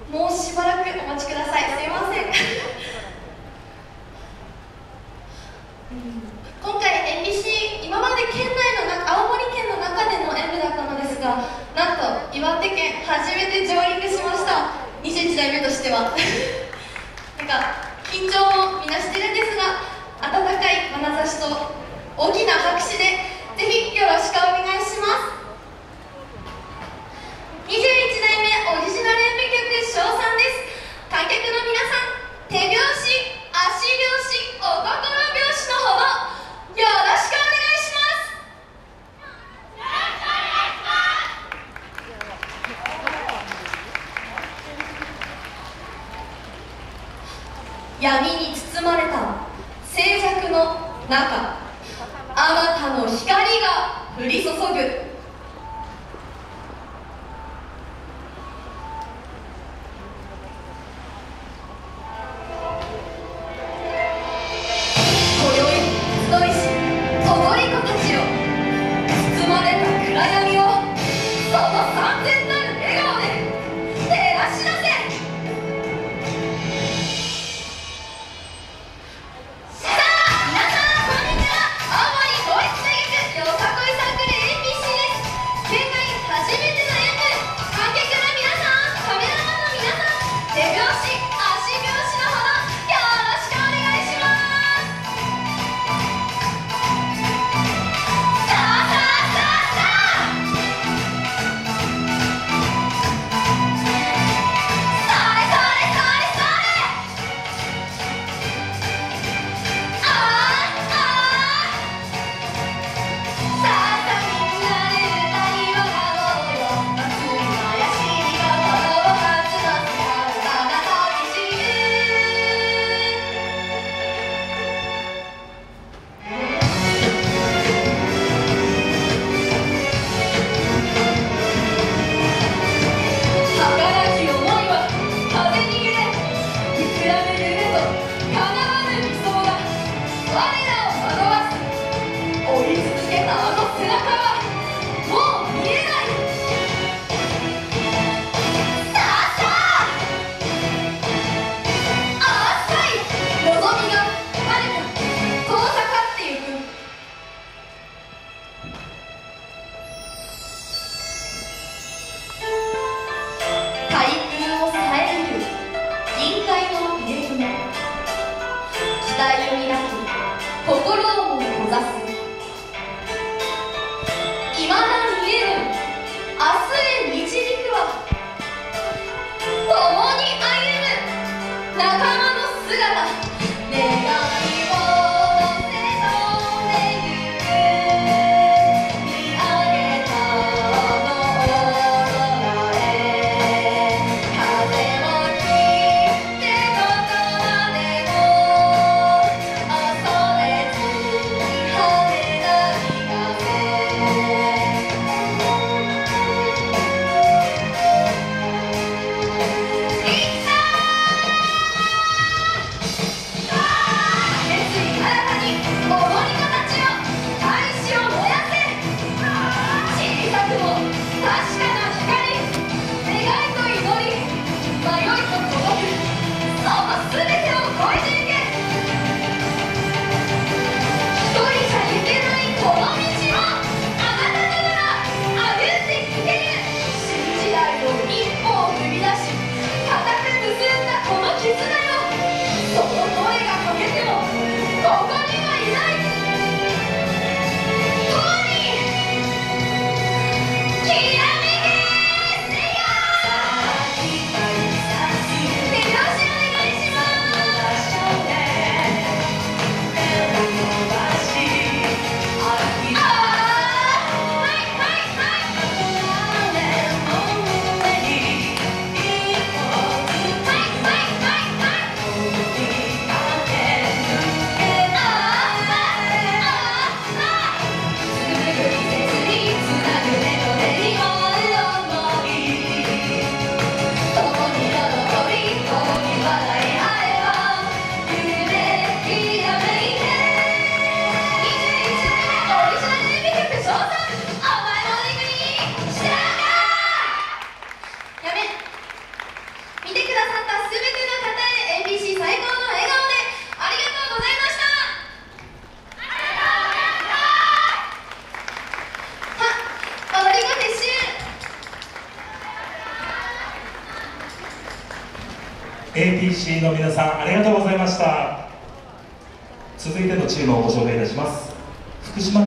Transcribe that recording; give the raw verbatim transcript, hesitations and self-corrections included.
もうしばらくお待ちください。すいません。今回 エムビーシー、今まで県内の中、青森県の中での演舞だったのですが、なんと岩手県初めて上陸しました。にじゅういちだいめとしてはなんか緊張もみんなしてるんですが、温かい眼差しと大きな拍手でぜひよろしくお願いします。にじゅういちだいめオリジナル演舞曲「称賛」です。観客の皆さん、手拍子、足拍子、お心拍子のほどよろしくお願いします。闇に包まれた静寂の中、あまたの光が降り注ぐ。よさこいサークル エーピーシー です。 エーティーシー の皆さんありがとうございました。続いてのチームをご紹介いたします。福島